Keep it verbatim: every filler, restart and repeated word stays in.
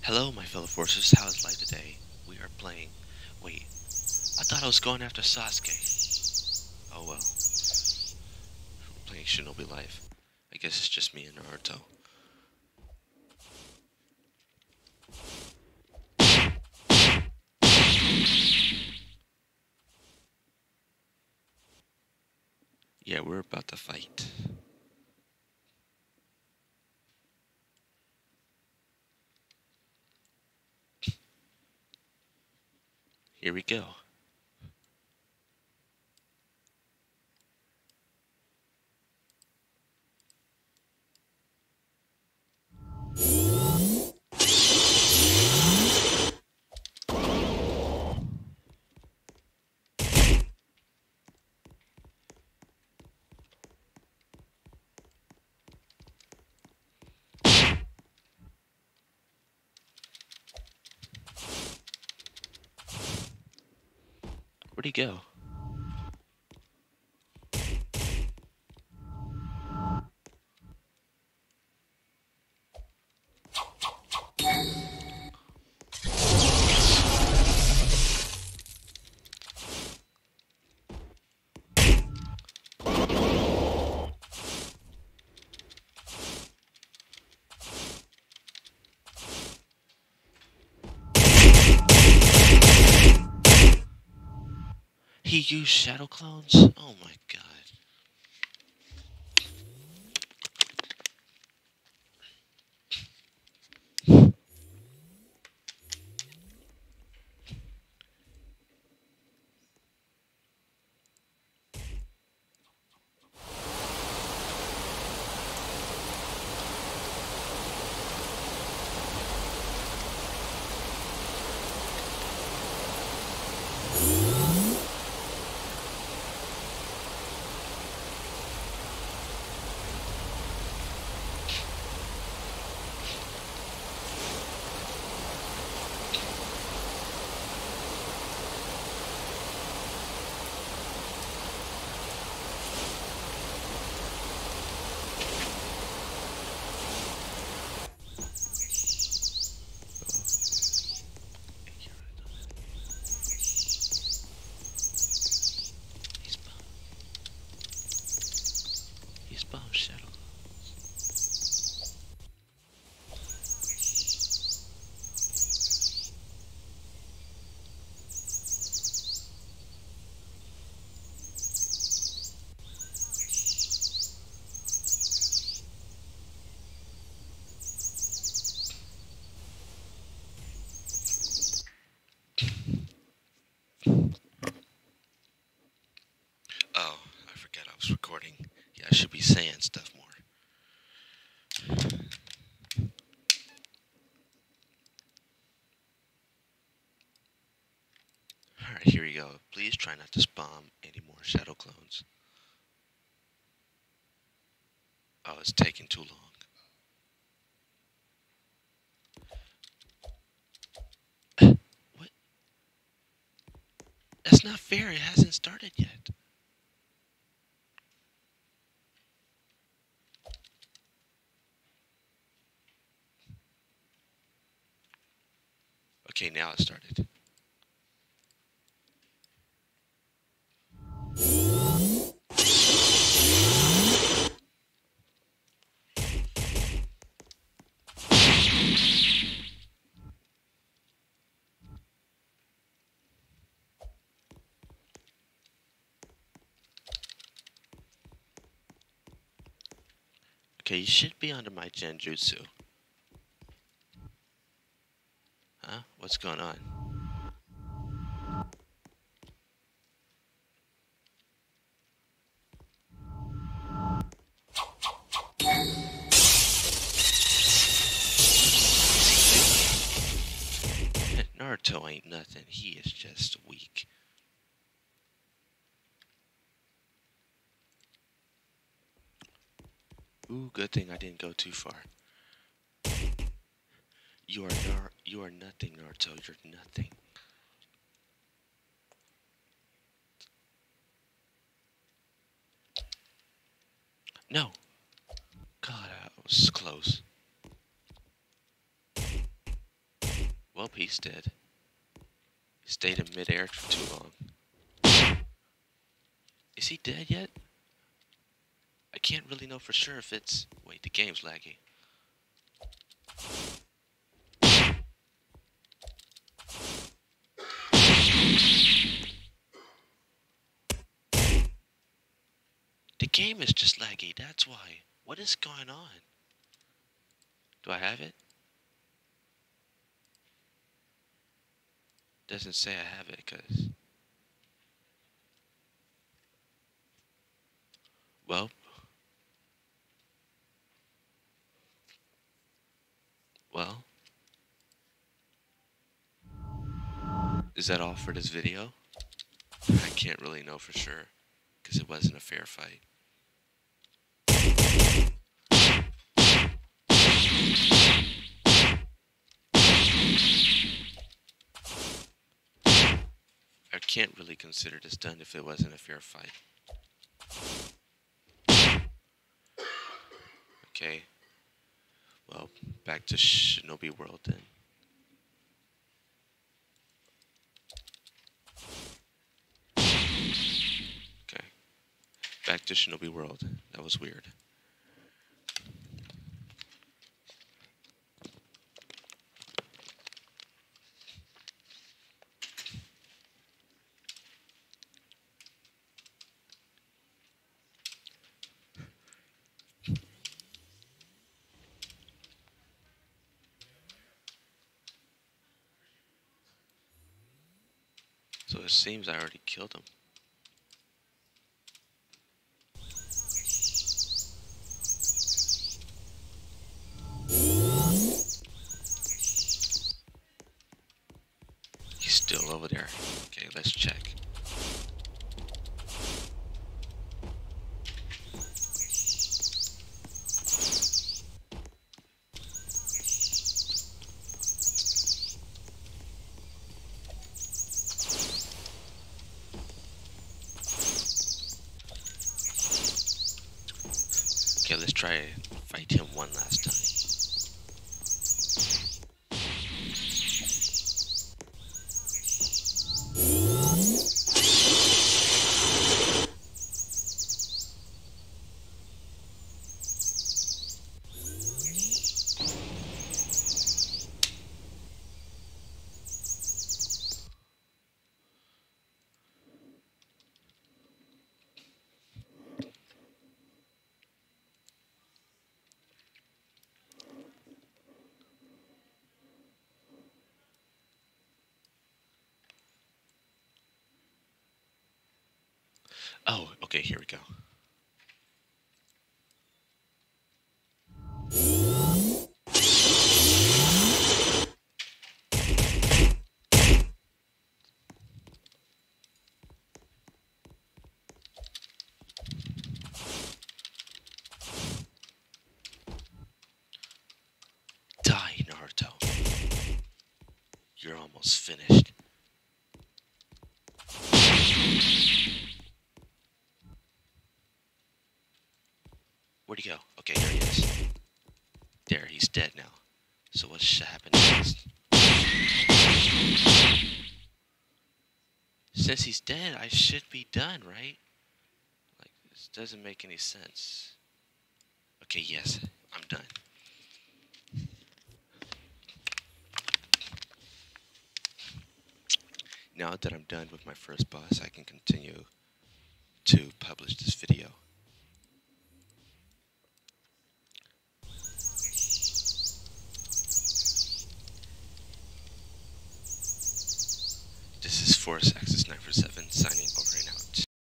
Hello, my fellow forces. How is life today? We are playing. Wait, I thought I was going after Sasuke. Oh well. I'm playing Shinobi Life. I guess it's just me and Naruto. Yeah, we're about to fight. Here we go. Where'd he go? He used shadow clones? Oh my god. He's bomb. He's bomb shadow. Oh, I forgot I was recording. Yeah, I should be saying stuff more. Alright, here we go. Please try not to spawn any more shadow clones. Oh, it's taking too long. What? That's not fair. It hasn't started yet. Okay, now it started. Okay, you should be under my genjutsu. Huh? What's going on? Naruto ain't nothing. He is just weak. Ooh, good thing I didn't go too far. You are Nar- you are nothing, Naruto. You're nothing. No. God, I was close. Well, he's dead. He stayed in midair for too long. Is he dead yet? I can't really know for sure if it's... Wait, the game's laggy. The game is just laggy, that's why. What is going on? Do I have it? Doesn't say I have it, cause... Well... Well... Is that all for this video? I can't really know for sure, because it wasn't a fair fight. I can't really consider this done if it wasn't a fair fight. Okay. Well, back to Shinobi World then. Okay. Back to Shinobi World. That was weird. So it seems I already killed him. He's still over there. Okay, let's check. Okay, let's try and fight him one last time. Oh, okay, here we go. Die, Naruto. You're almost finished. Where'd he go? Okay, there he is. There, he's dead now. So what should happen next? Since he's dead, I should be done, right? Like, this doesn't make any sense. Okay, yes, I'm done. Now that I'm done with my first boss, I can continue to publish this video. This is Force Axis nine four seven signing